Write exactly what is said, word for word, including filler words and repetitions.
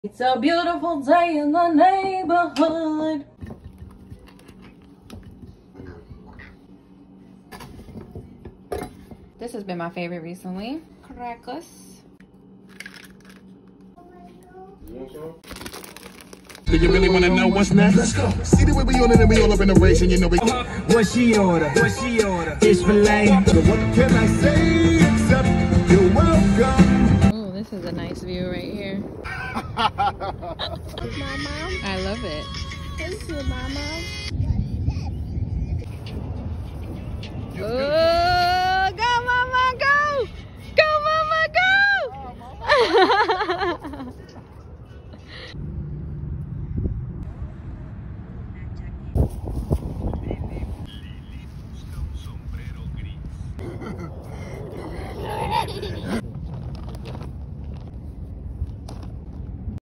It's a beautiful day in the neighborhood. This has been my favorite recently. Crackers. Do you really want to know what's next? Let's go. See the way we on it and we all up in the race and you know we uh-huh. What she order? What she order? It's filet. So what can I say except you're welcome? Oh, this is a nice view right here. Mama. I love it. Thank you, Mama. Oh, go, Mama, go! Go, Mama, go!